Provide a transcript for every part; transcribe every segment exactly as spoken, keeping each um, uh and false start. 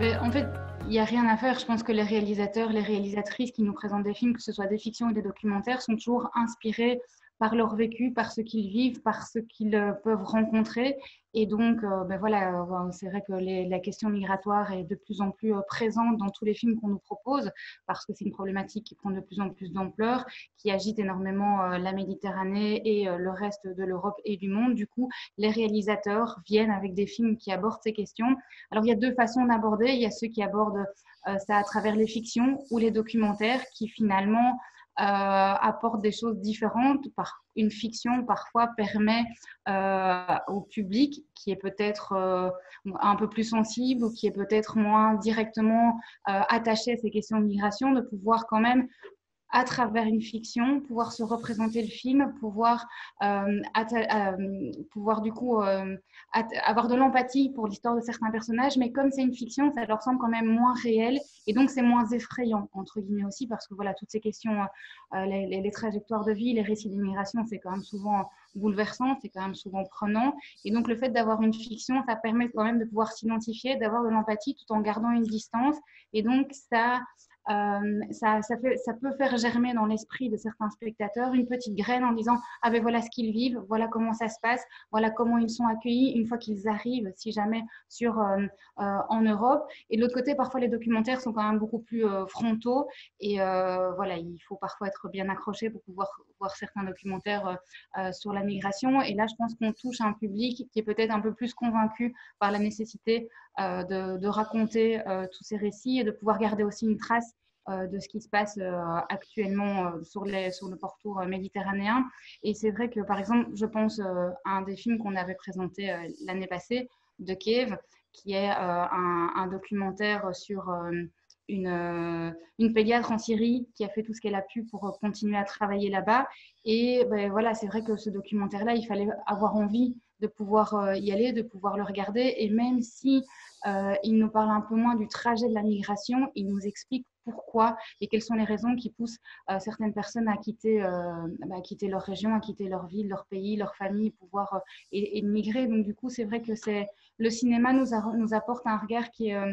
Mais en fait, il n'y a rien à faire. Je pense que les réalisateurs, les réalisatrices qui nous présentent des films, que ce soit des fictions ou des documentaires, sont toujours inspirés par leur vécu, par ce qu'ils vivent, par ce qu'ils euh, peuvent rencontrer. Et donc, euh, ben voilà, euh, c'est vrai que les, la question migratoire est de plus en plus euh, présente dans tous les films qu'on nous propose, parce que c'est une problématique qui prend de plus en plus d'ampleur, qui agite énormément euh, la Méditerranée et euh, le reste de l'Europe et du monde. Du coup, les réalisateurs viennent avec des films qui abordent ces questions. Alors, il y a deux façons d'aborder. Il y a ceux qui abordent euh, ça à travers les fictions ou les documentaires, qui finalement euh, apportent des choses différentes. Par une fiction, parfois, permet euh, au public qui est peut-être euh, un peu plus sensible ou qui est peut-être moins directement euh, attaché à ces questions de migration, de pouvoir quand même à travers une fiction, pouvoir se représenter le film, pouvoir, euh, euh, pouvoir du coup euh, avoir de l'empathie pour l'histoire de certains personnages, mais comme c'est une fiction, ça leur semble quand même moins réel et donc c'est moins effrayant, entre guillemets aussi, parce que voilà, toutes ces questions, euh, les, les, les trajectoires de vie, les récits d'immigration, c'est quand même souvent bouleversant, c'est quand même souvent prenant. Et donc le fait d'avoir une fiction, ça permet quand même de pouvoir s'identifier, d'avoir de l'empathie tout en gardant une distance. Et donc ça, euh, ça, ça, fait, ça peut faire germer dans l'esprit de certains spectateurs une petite graine en disant « Ah ben voilà ce qu'ils vivent, voilà comment ça se passe, voilà comment ils sont accueillis une fois qu'ils arrivent, si jamais, sur, euh, euh, en Europe. » Et de l'autre côté, parfois les documentaires sont quand même beaucoup plus euh, frontaux et euh, voilà, il faut parfois être bien accroché pour pouvoir voir certains documentaires euh, sur la migration. Et là, je pense qu'on touche un public qui est peut-être un peu plus convaincu par la nécessité euh, de, de raconter euh, tous ces récits et de pouvoir garder aussi une trace euh, de ce qui se passe euh, actuellement euh, sur, les, sur le pourtour euh, méditerranéen. Et c'est vrai que, par exemple, je pense euh, à un des films qu'on avait présenté euh, l'année passée, de Kiev, qui est euh, un, un documentaire sur euh, une, euh, une pédiatre en Syrie qui a fait tout ce qu'elle a pu pour continuer à travailler là-bas. Et ben, voilà, c'est vrai que ce documentaire-là, il fallait avoir envie de pouvoir euh, y aller, de pouvoir le regarder. Et même si euh, il nous parle un peu moins du trajet de la migration, il nous explique pourquoi et quelles sont les raisons qui poussent euh, certaines personnes à quitter, euh, bah, à quitter leur région, à quitter leur ville, leur pays, leur famille, pouvoir euh, et, et de migrer. Donc du coup, c'est vrai que c'est le cinéma nous, a, nous apporte un regard qui est,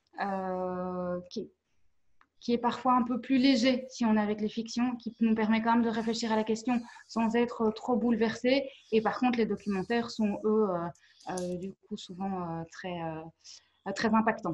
euh, qui, qui est parfois un peu plus léger si on est avec les fictions, qui nous permet quand même de réfléchir à la question sans être trop bouleversé. Et par contre, les documentaires sont, eux, euh, euh, du coup, souvent euh, très, euh, très impactants.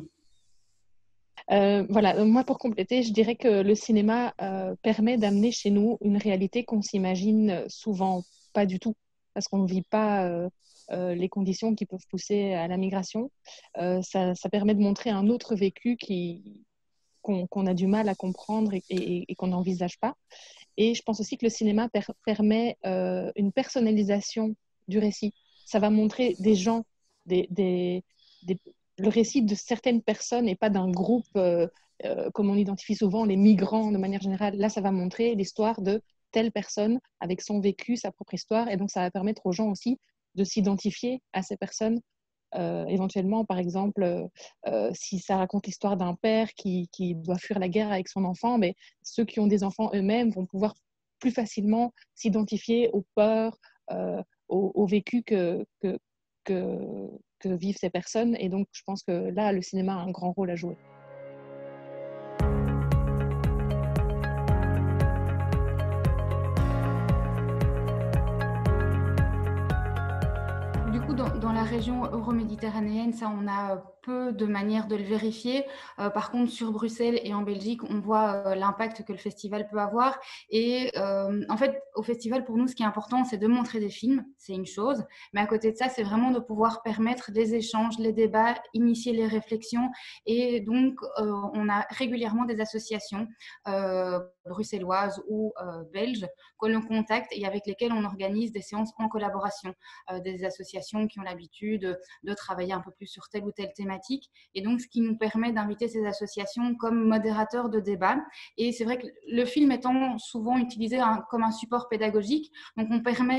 Euh, voilà, moi pour compléter, je dirais que le cinéma euh, permet d'amener chez nous une réalité qu'on s'imagine souvent pas du tout, parce qu'on ne vit pas euh, euh, les conditions qui peuvent pousser à la migration. Euh, ça, ça permet de montrer un autre vécu qui, qu'on, qu'on a du mal à comprendre et, et, et qu'on n'envisage pas. Et je pense aussi que le cinéma per- permet euh, une personnalisation du récit. Ça va montrer des gens, des, des, des, le récit de certaines personnes et pas d'un groupe, euh, euh, comme on identifie souvent les migrants de manière générale. Là, ça va montrer l'histoire de telle personne avec son vécu, sa propre histoire. Et donc, ça va permettre aux gens aussi de s'identifier à ces personnes. Euh, éventuellement, par exemple, euh, si ça raconte l'histoire d'un père qui, qui doit fuir la guerre avec son enfant, mais ceux qui ont des enfants eux-mêmes vont pouvoir plus facilement s'identifier aux peurs, euh, au, au vécu que, que, que, que vivent ces personnes. Et donc, je pense que là, le cinéma a un grand rôle à jouer. Du coup, dans, dans la région euro-méditerranéenne, ça, on a peu de manières de le vérifier. Euh, par contre, sur Bruxelles et en Belgique, on voit euh, l'impact que le festival peut avoir. Et euh, en fait, au festival, pour nous, ce qui est important, c'est de montrer des films, c'est une chose. Mais à côté de ça, c'est vraiment de pouvoir permettre des échanges, les débats, initier les réflexions. Et donc, euh, on a régulièrement des associations euh, bruxelloises ou euh, belges que l'on contacte et avec lesquelles on organise des séances en collaboration. Euh, des associations qui ont l'habitude de travailler un peu plus sur telle ou telle thématique. Et donc, ce qui nous permet d'inviter ces associations comme modérateurs de débat. Et c'est vrai que le film étant souvent utilisé un, comme un support pédagogique, donc on permet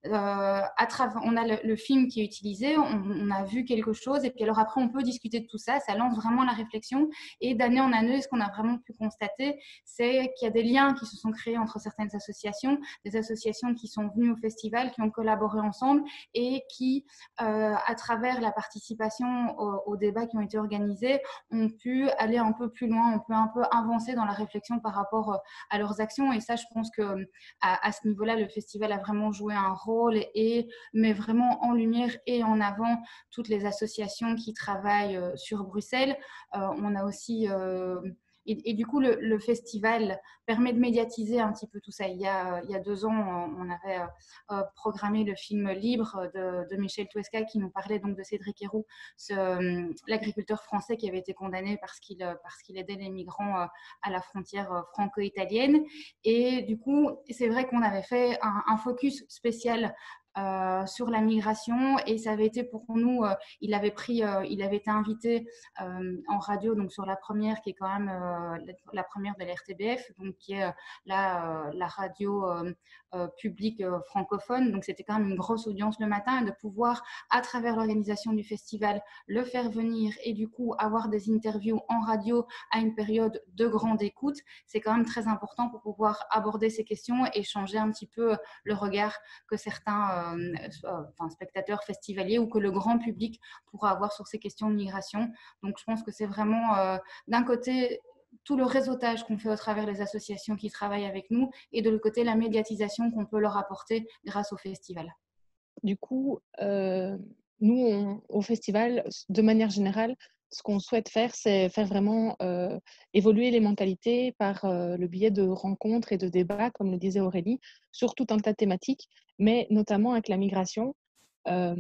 euh, à travers, on a le, le film qui est utilisé, on, on a vu quelque chose, et puis alors après, on peut discuter de tout ça. Ça lance vraiment la réflexion. Et d'année en année, ce qu'on a vraiment pu constater, c'est qu'il y a des liens qui se sont créés entre certaines associations, des associations qui sont venues au festival, qui ont collaboré ensemble et qui, euh, à travers la participation aux, aux débats qui ont été organisés, ont pu aller un peu plus loin, on peut un peu avancer dans la réflexion par rapport à leurs actions. Et ça, je pense que à, à ce niveau-là, le festival a vraiment joué un rôle et, et met vraiment en lumière et en avant toutes les associations qui travaillent euh, sur Bruxelles. Euh, on a aussi euh, et, et, du coup, le, le festival permet de médiatiser un petit peu tout ça. Il y a, il y a deux ans, on avait euh, programmé le film Libre de, de Michel Touesca qui nous parlait donc de Cédric Héroux, ce, l'agriculteur français qui avait été condamné parce qu'il, parce qu'il aidait les migrants euh, à la frontière franco-italienne. Et du coup, c'est vrai qu'on avait fait un, un focus spécial Euh, sur la migration et ça avait été pour nous, euh, il avait pris, euh, il avait été invité euh, en radio donc sur la première qui est quand même euh, la, la première de la R T B F donc qui est euh, la, euh, la radio euh, euh, publique euh, francophone, donc c'était quand même une grosse audience le matin et de pouvoir à travers l'organisation du festival le faire venir et du coup avoir des interviews en radio à une période de grande écoute, c'est quand même très important pour pouvoir aborder ces questions et changer un petit peu le regard que certains euh, Euh, enfin, spectateurs festivaliers ou que le grand public pourra avoir sur ces questions de migration. Donc, je pense que c'est vraiment, euh, d'un côté, tout le réseautage qu'on fait au travers des associations qui travaillent avec nous et de l'autre côté, la médiatisation qu'on peut leur apporter grâce au festival. Du coup, euh, nous, on, au festival, de manière générale, ce qu'on souhaite faire, c'est faire vraiment euh, évoluer les mentalités par euh, le biais de rencontres et de débats, comme le disait Aurélie, sur tout un tas de thématiques, mais notamment avec la migration. Euh,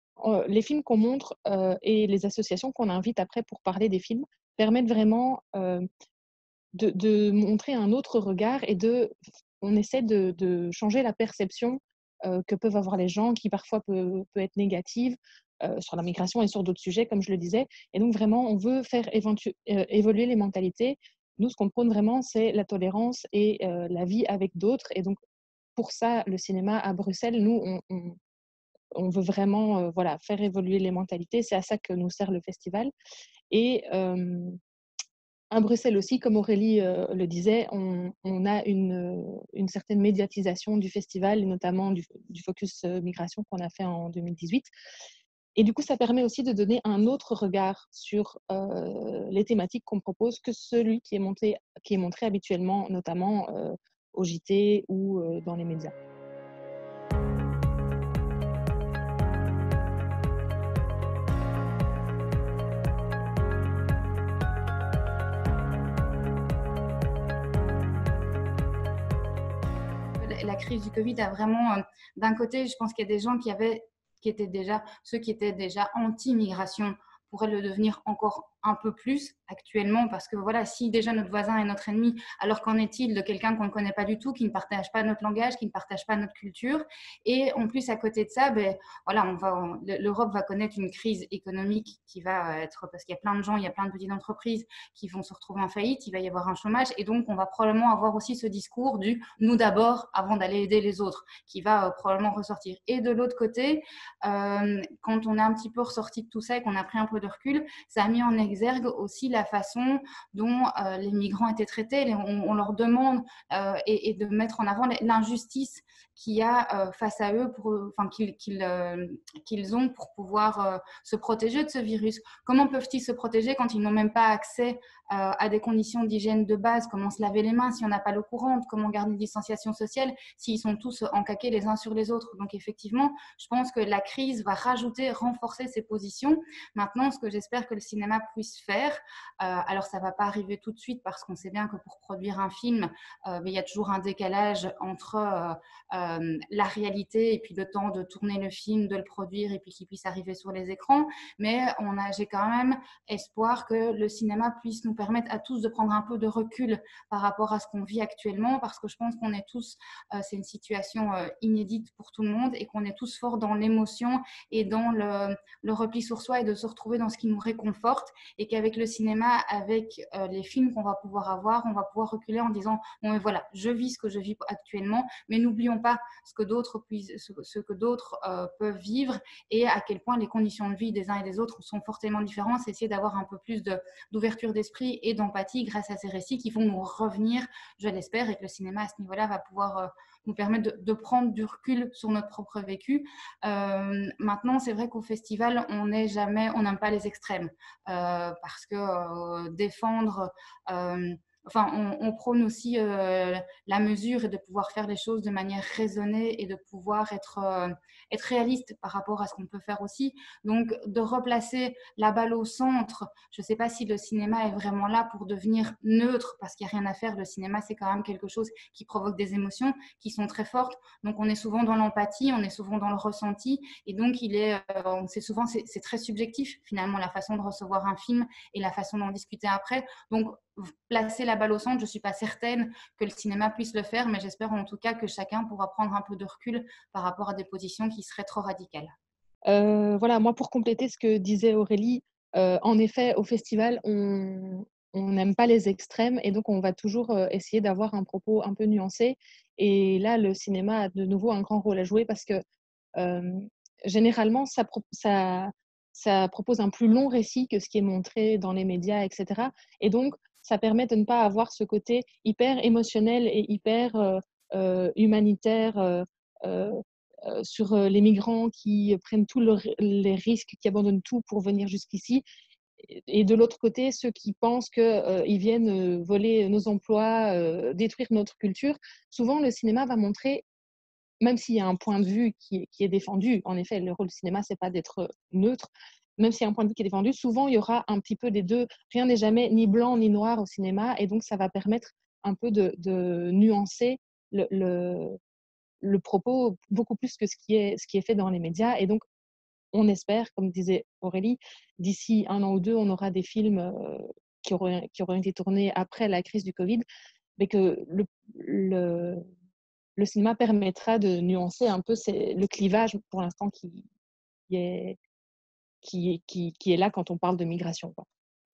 les films qu'on montre euh, et les associations qu'on invite après pour parler des films permettent vraiment euh, de, de montrer un autre regard et de, on essaie de, de changer la perception euh, que peuvent avoir les gens, qui parfois peut, peut être négative euh, sur la migration et sur d'autres sujets, comme je le disais. Et donc vraiment, on veut faire éventu- euh, évoluer les mentalités. Nous, ce qu'on prône vraiment, c'est la tolérance et euh, la vie avec d'autres. Et donc, pour ça, le cinéma à Bruxelles, nous, on, on, on veut vraiment euh, voilà, faire évoluer les mentalités. C'est à ça que nous sert le festival. Et euh, à Bruxelles aussi, comme Aurélie euh, le disait, on, on a une, une certaine médiatisation du festival, et notamment du, du focus euh, migration qu'on a fait en deux mille dix-huit. Et du coup, ça permet aussi de donner un autre regard sur euh, les thématiques qu'on propose que celui qui est, monté, qui est montré habituellement, notamment euh, au J T ou euh, dans les médias. La crise du Covid a vraiment, euh, d'un côté, je pense qu'il y a des gens qui avaient, qui étaient déjà, ceux qui étaient déjà anti-migration pourraient le devenir encore un peu plus actuellement, parce que voilà, si déjà notre voisin est notre ennemi, alors qu'en est-il de quelqu'un qu'on ne connaît pas du tout, qui ne partage pas notre langage, qui ne partage pas notre culture? Et en plus, à côté de ça, ben, voilà, on va, on, l'Europe va connaître une crise économique qui va être, parce qu'il y a plein de gens, il y a plein de petites entreprises qui vont se retrouver en faillite, il va y avoir un chômage, et donc on va probablement avoir aussi ce discours du « nous d'abord avant d'aller aider les autres », qui va euh, probablement ressortir. Et de l'autre côté, euh, quand on a un petit peu ressorti de tout ça et qu'on a pris un peu de recul, ça a mis en exergue aussi la façon dont euh, les migrants étaient traités. Les, on, on leur demande euh, et, et de mettre en avant l'injustice qu'il y a euh, face à eux, pour, enfin, qu'ils, qu'ils, euh, qu'ils ont pour pouvoir euh, se protéger de ce virus. Comment peuvent-ils se protéger quand ils n'ont même pas accès euh, à des conditions d'hygiène de base? Comment se laver les mains si on n'a pas l'eau courante? Comment garder une distanciation sociale s'ils sont tous encaqués les uns sur les autres? Donc effectivement, je pense que la crise va rajouter, renforcer ces positions. Maintenant, ce que j'espère que le cinéma puisse faire, euh, alors ça ne va pas arriver tout de suite parce qu'on sait bien que pour produire un film, euh, mais il y a toujours un décalage entre euh, euh, la réalité et puis le temps de tourner le film, de le produire et puis qu'il puisse arriver sur les écrans. Mais on a, j'ai quand même espoir que le cinéma puisse nous permettre à tous de prendre un peu de recul par rapport à ce qu'on vit actuellement, parce que je pense qu'on est tous, euh, c'est une situation euh, inédite pour tout le monde et qu'on est tous forts dans l'émotion et dans le, le repli sur soi et de se retrouver dans ce qui nous réconforte, et qu'avec le cinéma, avec euh, les films qu'on va pouvoir avoir, on va pouvoir reculer en disant bon, mais voilà, je vis ce que je vis actuellement, mais n'oublions pas pas ce que d'autres puissent, ce, ce que d'autres euh, peuvent vivre et à quel point les conditions de vie des uns et des autres sont fortement différentes. C'est essayer d'avoir un peu plus de, d'ouverture d'esprit et d'empathie grâce à ces récits qui vont nous revenir, je l'espère, et que le cinéma à ce niveau-là va pouvoir euh, nous permettre de, de prendre du recul sur notre propre vécu. Euh, maintenant, c'est vrai qu'au festival, on n'est jamais, on n'aime pas les extrêmes euh, parce que euh, défendre euh, enfin, on, on prône aussi euh, la mesure et de pouvoir faire les choses de manière raisonnée et de pouvoir être, euh, être réaliste par rapport à ce qu'on peut faire aussi. Donc, de replacer la balle au centre, je ne sais pas si le cinéma est vraiment là pour devenir neutre parce qu'il n'y a rien à faire. Le cinéma, c'est quand même quelque chose qui provoque des émotions qui sont très fortes. Donc, on est souvent dans l'empathie, on est souvent dans le ressenti. Et donc, il est, euh, c'est souvent, c'est, c'est très subjectif finalement, la façon de recevoir un film et la façon d'en discuter après. Donc, placer la balle au centre, je ne suis pas certaine que le cinéma puisse le faire, mais j'espère en tout cas que chacun pourra prendre un peu de recul par rapport à des positions qui seraient trop radicales. Euh, voilà, moi pour compléter ce que disait Aurélie, euh, en effet, au festival, on on n'aime pas les extrêmes et donc on va toujours euh, essayer d'avoir un propos un peu nuancé. Et là, le cinéma a de nouveau un grand rôle à jouer parce que euh, généralement, ça, pro- ça, ça propose un plus long récit que ce qui est montré dans les médias, et cetera. Et donc, ça permet de ne pas avoir ce côté hyper émotionnel et hyper euh, euh, humanitaire euh, euh, euh, sur euh, les migrants qui prennent tous le- les risques, qui abandonnent tout pour venir jusqu'ici. Et de l'autre côté, ceux qui pensent qu'ils euh, viennent euh, voler nos emplois, euh, détruire notre culture. Souvent, le cinéma va montrer, même s'il y a un point de vue qui est, qui est défendu, en effet, le rôle du cinéma, c'est pas d'être neutre, même s'il y a un point de vue qui est défendu, souvent, il y aura un petit peu des deux. Rien n'est jamais ni blanc ni noir au cinéma, et donc ça va permettre un peu de, de nuancer le, le, le propos beaucoup plus que ce qui est, ce qui est fait dans les médias. Et donc, on espère, comme disait Aurélie, d'ici un an ou deux, on aura des films euh, qui, auront, qui auront été tournés après la crise du Covid, mais que le, le, le cinéma permettra de nuancer un peu ces, le clivage pour l'instant qui, qui, est, qui, qui, qui est là quand on parle de migration, quoi.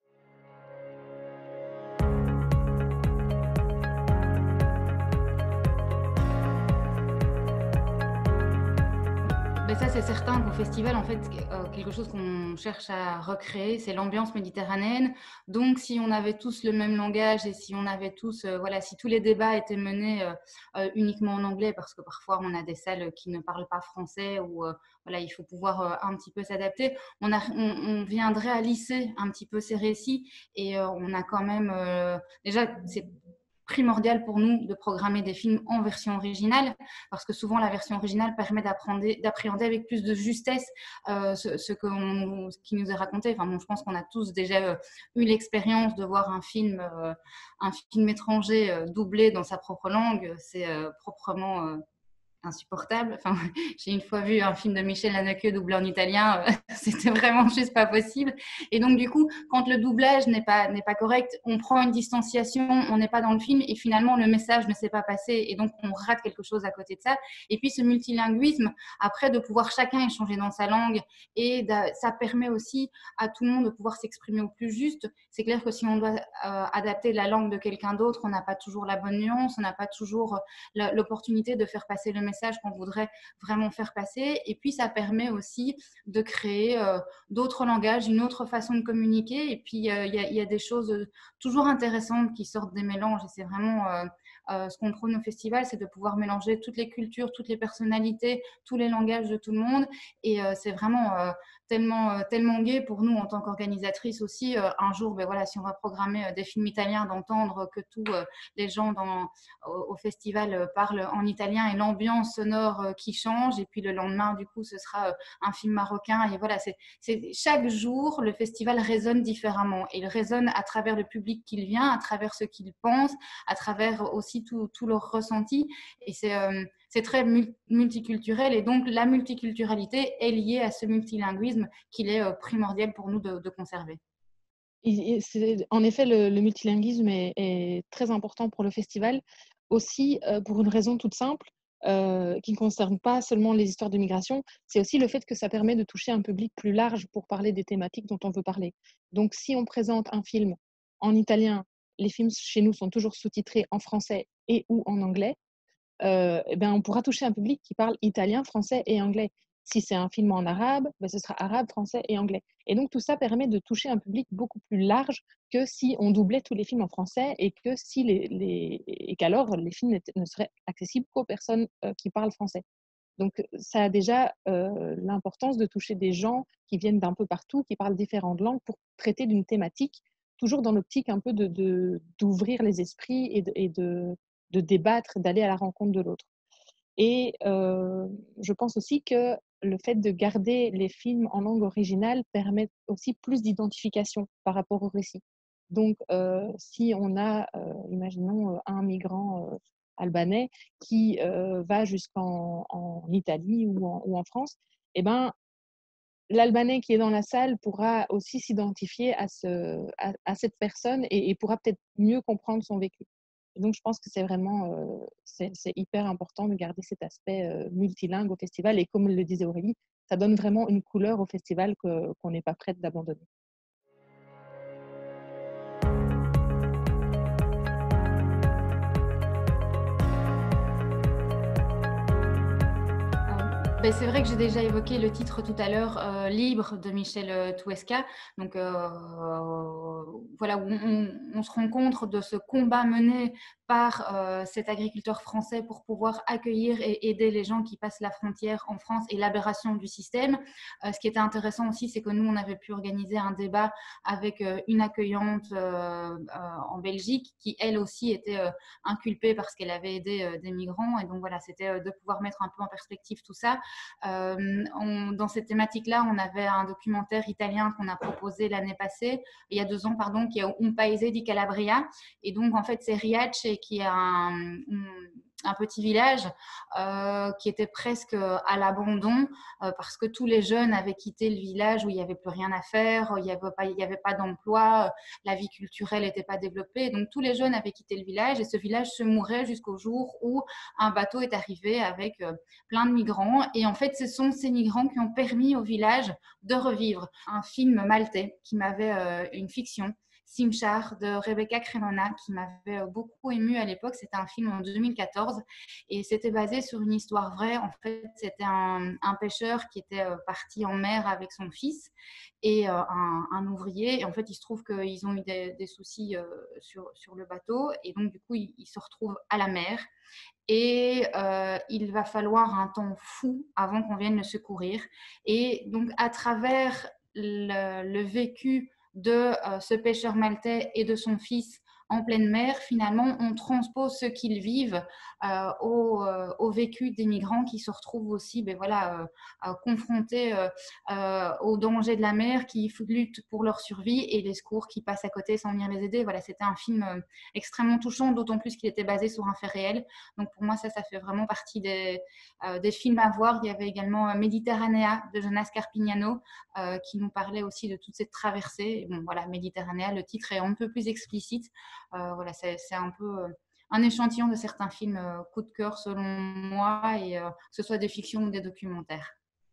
Ben ça, c'est certain qu'au festival, en fait, euh, quelque chose qu'on cherche à recréer, c'est l'ambiance méditerranéenne. Donc, si on avait tous le même langage et si on avait tous, euh, voilà, si tous les débats étaient menés euh, euh, uniquement en anglais, parce que parfois on a des salles qui ne parlent pas français ou euh, voilà, il faut pouvoir euh, un petit peu s'adapter, on, a, on, on viendrait à lisser un petit peu ces récits et euh, on a quand même, euh, déjà, c'est primordial pour nous de programmer des films en version originale parce que souvent la version originale permet d'appréhender avec plus de justesse euh, ce, ce, que on, ce qui nous est raconté. Enfin, bon, je pense qu'on a tous déjà euh, eu l'expérience de voir un film, euh, un film étranger euh, doublé dans sa propre langue. C'est euh, proprement euh, insupportable. Enfin, j'ai une fois vu un film de Michel Haneke doublé en italien, euh, c'était vraiment juste pas possible. Et donc du coup, quand le doublage n'est pas n'est pas correct, on prend une distanciation, on n'est pas dans le film et finalement le message ne s'est pas passé et donc on rate quelque chose à côté de ça. Et puis ce multilinguisme, après de pouvoir chacun échanger dans sa langue et ça permet aussi à tout le monde de pouvoir s'exprimer au plus juste. C'est clair que si on doit euh, adapter la langue de quelqu'un d'autre, on n'a pas toujours la bonne nuance, on n'a pas toujours l'opportunité de faire passer le message qu'on voudrait vraiment faire passer. Et puis, ça permet aussi de créer euh, d'autres langages, une autre façon de communiquer. Et puis, il euh, y, y a des choses toujours intéressantes qui sortent des mélanges. Et c'est vraiment euh, euh, ce qu'on prône au festival, c'est de pouvoir mélanger toutes les cultures, toutes les personnalités, tous les langages de tout le monde. Et euh, c'est vraiment euh, tellement, euh, tellement gai pour nous en tant qu'organisatrice aussi. Euh, un jour, ben voilà, si on va programmer euh, des films italiens, d'entendre que tous euh, les gens dans, au, au festival euh, parlent en italien et l'ambiance sonore euh, qui change. Et puis le lendemain, du coup, ce sera euh, un film marocain. Et voilà, c'est, c'est, chaque jour, le festival résonne différemment. Et il résonne à travers le public qu'il vient, à travers ce qu'il pense, à travers aussi tout, tout leur ressenti. Et c'est... Euh, c'est très multiculturel et donc la multiculturalité est liée à ce multilinguisme qu'il est primordial pour nous de, de conserver. Et c'est, en effet, le, le multilinguisme est, est très important pour le festival, aussi euh, pour une raison toute simple, euh, qui ne concerne pas seulement les histoires de migration, c'est aussi le fait que ça permet de toucher un public plus large pour parler des thématiques dont on veut parler. Donc, si on présente un film en italien, les films chez nous sont toujours sous-titrés en français et ou en anglais. euh, eh ben, on pourra toucher un public qui parle italien, français et anglais. Si c'est un film en arabe, ben, ce sera arabe, français et anglais. Et donc tout ça permet de toucher un public beaucoup plus large que si on doublait tous les films en français et que si les, les et qu'alors les films ne seraient accessibles qu'aux personnes euh, qui parlent français. Donc ça a déjà euh, l'importance de toucher des gens qui viennent d'un peu partout, qui parlent différentes langues pour traiter d'une thématique, toujours dans l'optique un peu de, de, d'ouvrir les esprits et de, et de, de débattre, d'aller à la rencontre de l'autre. Et euh, je pense aussi que le fait de garder les films en langue originale permet aussi plus d'identification par rapport au récit. Donc, euh, si on a, euh, imaginons, un migrant euh, albanais qui euh, va jusqu'en en Italie ou en, ou en France, eh ben, l'Albanais qui est dans la salle pourra aussi s'identifier à, ce, à, à cette personne et, et pourra peut-être mieux comprendre son vécu. Et donc, je pense que c'est vraiment euh, c'est, c'est hyper important de garder cet aspect euh, multilingue au festival. Et comme le disait Aurélie, ça donne vraiment une couleur au festival que, qu'on n'est pas prête d'abandonner. Ben, c'est vrai que j'ai déjà évoqué le titre tout à l'heure, euh, Libre de Michel euh, Touesca. Donc euh, voilà, où on, on se rend compte de ce combat mené par euh, cet agriculteur français pour pouvoir accueillir et aider les gens qui passent la frontière en France et l'aberration du système. Euh, ce qui était intéressant aussi, c'est que nous, on avait pu organiser un débat avec euh, une accueillante euh, euh, en Belgique qui, elle aussi, était euh, inculpée parce qu'elle avait aidé euh, des migrants. Et donc voilà, c'était euh, de pouvoir mettre un peu en perspective tout ça. Euh, on, dans cette thématique-là, on avait un documentaire italien qu'on a proposé l'année passée, il y a deux ans, pardon, qui est Un Paese di Calabria. Et donc, en fait, c'est Riace qui est un, un petit village euh, qui était presque à l'abandon euh, parce que tous les jeunes avaient quitté le village où il n'y avait plus rien à faire, il n'y avait pas, il y avait pas d'emploi, la vie culturelle n'était pas développée. Donc, tous les jeunes avaient quitté le village et ce village se mourait jusqu'au jour où un bateau est arrivé avec euh, plein de migrants. Et en fait, ce sont ces migrants qui ont permis au village de revivre. Un film maltais qui m'avait euh, une fiction, Simchar de Rebecca Cremona, qui m'avait beaucoup émue à l'époque. C'était un film en deux mille quatorze et c'était basé sur une histoire vraie. En fait, c'était un, un pêcheur qui était euh, parti en mer avec son fils et euh, un, un ouvrier. Et en fait, il se trouve qu'ils ont eu des, des soucis euh, sur, sur le bateau et donc du coup, ils, ils se retrouvent à la mer. Et euh, il va falloir un temps fou avant qu'on vienne le secourir. Et donc, à travers le, le vécu de euh, ce pêcheur maltais et de son fils en pleine mer, finalement, on transpose ce qu'ils vivent euh, au, euh, au vécu des migrants qui se retrouvent aussi ben voilà, euh, euh, confrontés euh, euh, aux dangers de la mer, qui luttent pour leur survie et les secours qui passent à côté sans venir les aider. Voilà, c'était un film euh, extrêmement touchant, d'autant plus qu'il était basé sur un fait réel. Donc pour moi, ça, ça fait vraiment partie des, euh, des films à voir. Il y avait également Méditerranéa de Jonas Carpignano euh, qui nous parlait aussi de toute cette traversée. Et bon, voilà, Méditerranéa, le titre est un peu plus explicite. Euh, voilà, c'est, c'est un peu euh, un échantillon de certains films euh, coup de cœur selon moi, et euh, que ce soit des fictions ou des documentaires.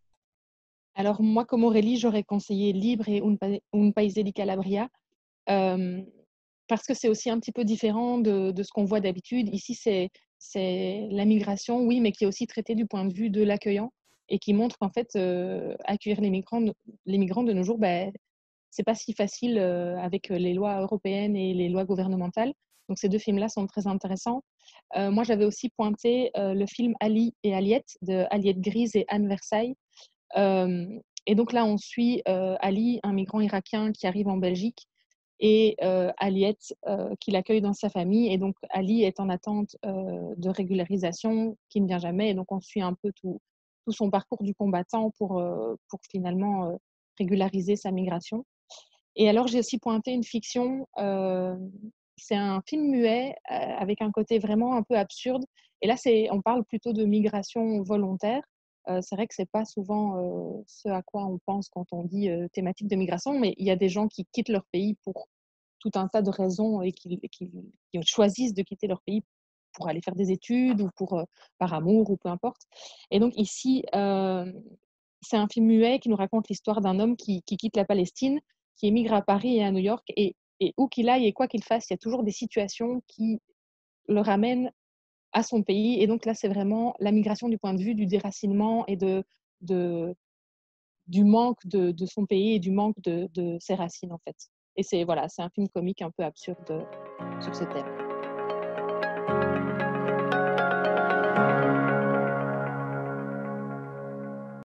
Alors moi, comme Aurélie, j'aurais conseillé Libre et Un, pa- Un Paese di Calabria. Euh, parce que c'est aussi un petit peu différent de, de ce qu'on voit d'habitude. Ici, c'est, c'est la migration, oui, mais qui est aussi traitée du point de vue de l'accueillant et qui montre qu'en fait, euh, accueillir les migrants, les migrants de nos jours, ben, c'est pas si facile euh, avec les lois européennes et les lois gouvernementales. Donc ces deux films-là sont très intéressants. Euh, moi, j'avais aussi pointé euh, le film Ali et Aliette de Aliette Grise et Anne Versailles. Euh, et donc là, on suit euh, Ali, un migrant irakien qui arrive en Belgique, et euh, Aliette euh, qui l'accueille dans sa famille. Et donc Ali est en attente euh, de régularisation qui ne vient jamais. Et donc on suit un peu tout, tout son parcours du combattant pour, euh, pour finalement euh, régulariser sa migration. Et alors j'ai aussi pointé une fiction. Euh, c'est un film muet euh, avec un côté vraiment un peu absurde. Et là, c'est, on parle plutôt de migration volontaire. Euh, c'est vrai que c'est pas souvent euh, ce à quoi on pense quand on dit euh, thématique de migration, mais il y a des gens qui quittent leur pays pour tout un tas de raisons et qui, qui, qui choisissent de quitter leur pays pour aller faire des études ou pour, euh, par amour ou peu importe. Et donc ici, euh, c'est un film muet qui nous raconte l'histoire d'un homme qui, qui quitte la Palestine, qui émigre à Paris et à New York. Et, et où qu'il aille et quoi qu'il fasse, il y a toujours des situations qui le ramènent à son pays. Et donc là, c'est vraiment la migration du point de vue du déracinement et de, de, du manque de, de son pays et du manque de, de ses racines, en fait. Et c'est voilà, c'est un film comique un peu absurde sur ce thème.